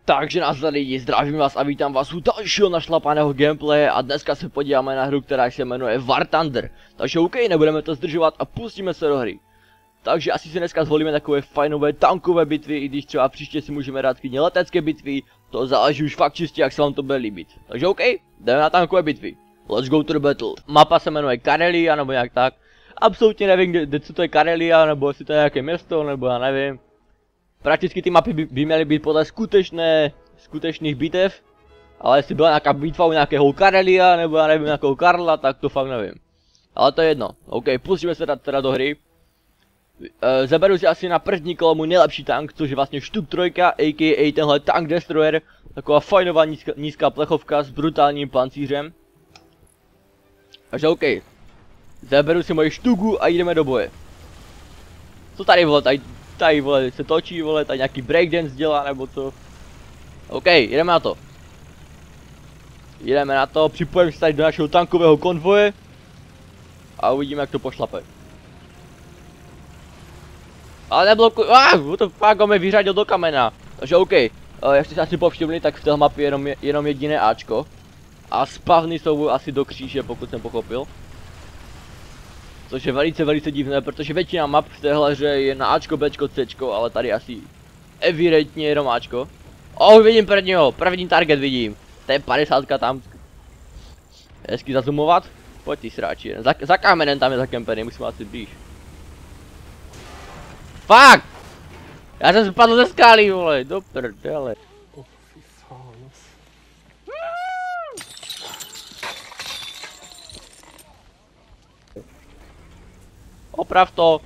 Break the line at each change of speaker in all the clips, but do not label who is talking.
Takže nás lidi, zdravím vás a vítám vás u dalšího našlapaného gameplaye a dneska se podíváme na hru, která se jmenuje War Thunder. Takže OK, nebudeme to zdržovat a pustíme se do hry. Takže asi si dneska zvolíme takové fajnové tankové bitvy, i když třeba příště si můžeme dát klidně letecké bitvy, to záleží už fakt čistě, jak se vám to bude líbit. Takže OK, jdeme na tankové bitvy. Let's go to the battle. Mapa se jmenuje Karelia nebo nějak tak. Absolutně nevím, kde co to je Karelia, nebo jestli to je nějaké město, nebo já nevím. Prakticky ty mapy by měly být podle skutečných bitev, ale jestli byla nějaká bitva u nějakého Karelia, nebo já nevím, nějakého Karla, tak to fakt nevím. Ale to je jedno. OK, pustíme se teda do hry. Zaberu si asi na první kolo můj nejlepší tank, což je vlastně Štuk 3, a.k.a. tenhle Tank Destroyer. Taková fajnová nízká plechovka s brutálním pancířem. Takže OK. Zaberu si moji Štugu a jdeme do boje. Co tady vole, tady vole se točí vole, tady nějaký breakdance dělá nebo co. OK, jdeme na to. Jdeme na to, připojím se tady do našeho tankového konvoje. A uvidíme, jak to pošlape. Ale neblokuj, what the fuck, on mě vyřadil do kamena. Takže OK, jak jste si asi povšimli, tak v té mapě je jenom jediné Ačko. A spavny jsou asi do kříže, pokud jsem pochopil. Což je velice divné, protože většina map v téhle hře je na Ačko, Bčko, Cčko, ale tady asi evidentně jenom Ačko. Vidím první target vidím. To je 50 tam. Hezky zazumovat. Pojď ty sráči, za kamenem tam je zakempený, musím asi blíž. Fuck! Já jsem spadl ze skály, vole, do prdele. Oprav to.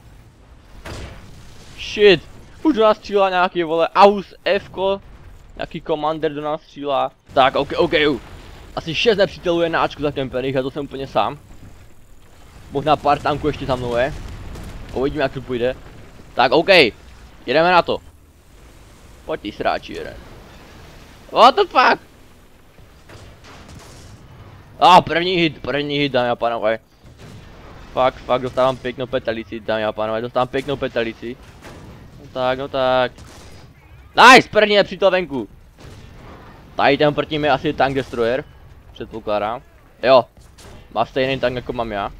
Shit. Už do nás střílá nějaký vole Aus F-ko. Nějaký komander do nás střílá. Tak OK. Asi 6 nepřítelů je na Ačku zakempených a to jsem úplně sám. Možná pár tanků ještě za mnou je. Uvidíme, jak to půjde. Tak OK. Jedeme na to. Pojď ty sráči jeden. What the fuck? První hit dámy a pánové. Fakt, dostávám pěknou petelici, dámy a pánové, dostávám pěknou petelici. No tak. Nice, první nepřítel venku. Tady ten proti mě asi Tank Destroyer, předpokládám. Jo, má stejný tank jako mám já.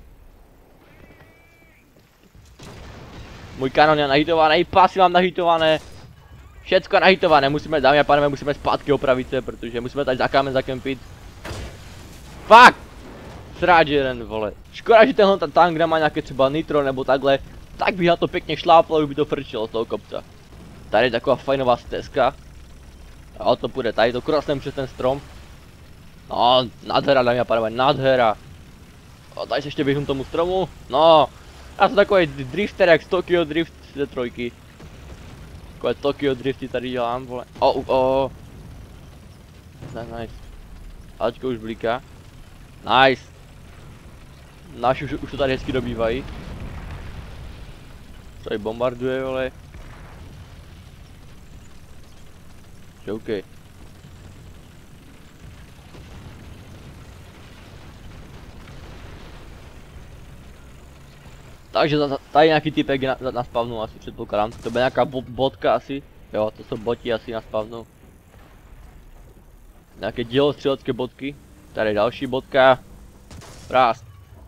Můj kanon je nahitovaný, pásy mám nahitované. Všecko nahitované, dámy a pánové, musíme zpátky opravit se, protože musíme tady za kámen zakempit. Fuck! Sráč jeden, vole. Škoda, že tenhle tank nemá nějaké třeba nitro nebo takhle. Tak bych na to pěkně šlápl, by to frčilo z toho kopce. Tady je taková fajnová stezka. A to půjde, tady to krásném přes ten strom. No, nádhera dámy a pánové, nádhera. A tady se ještě běžím tomu stromu. No, já jsem takový drifter jak z Tokyo Drift ze 3. Takové Tokyo Drifty tady dělám, vole. Nice. Ačko už blíká. Nice. Naši už to tady hezky dobývají. Tady bombarduje, vole. OK. Takže tady nějaký typek na spavnu asi předpokládám. To bude nějaká botka asi. Jo, to jsou boti asi na spavnu. Nějaké dělostřelecké bodky. Tady další bodka. Rást.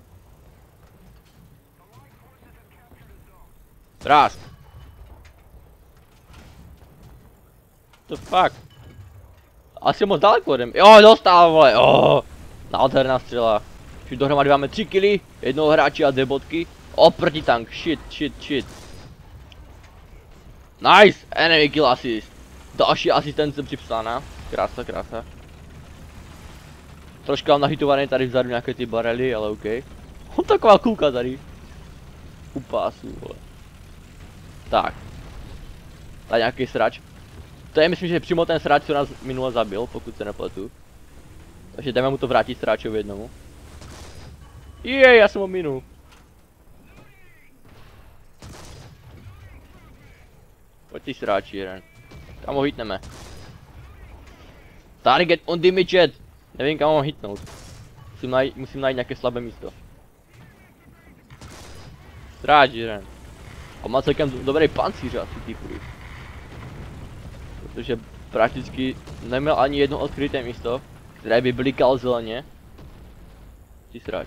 The fuck? Asi moc daleko jdem. Jo, dostal, vole. Nádherná střela. Už dohromady máme 3 killy, jednoho hráče a 2 bodky. Proti tank, shit. Nice, enemy kill assist. Další asistence připsána. Krása. Troška mám nahitovaný tady vzadu nějaké ty barely, ale OK. Taková kulka tady. U pásu, vole. Tak. Tady nějaký srač. To je myslím, že přímo ten srač, co nás minule zabil, pokud se nepletu. Takže jdeme mu to vrátit sráčovi jednomu. Já jsem ho minul. Pojď ty sráči jeden. Kam ho hitneme? Target on damaged. Nevím, kam ho hitnout. Musím najít nějaké slabé místo. Sráč jeden. A má celkem dobrý pancíř asi typuji. Protože prakticky neměl ani jedno odkryté místo, které by blikalo zeleně. Ty srač.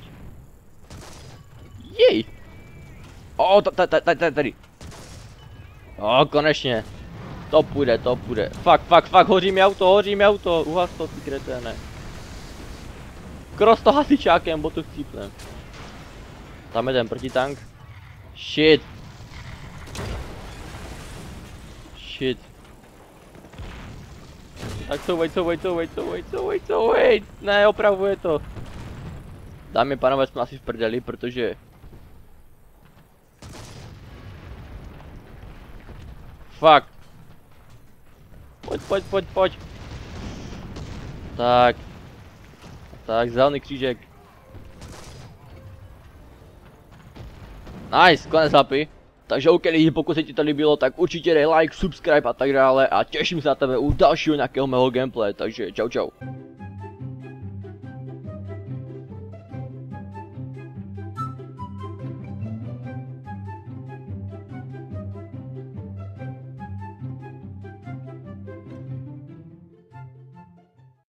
Jej! O, tady. O, konečně. To půjde, to půjde. Fakt, hoří mi auto, uhas to, ty kreténe. Cross to hasičákem, botu chcípnem. Tam je ten protitank. Shit. Tak couvej. Ne, opravuje to. Dámy a pánové, jsme asi v prdeli, protože... Fakt. Pojď. Tak, zelený křížek. Nice, konec mapy. Takže OK lidi, pokud se ti to líbilo, tak určitě dej like, subscribe a tak dále a těším se na tebe u dalšího nějakého mého gameplay, takže čau.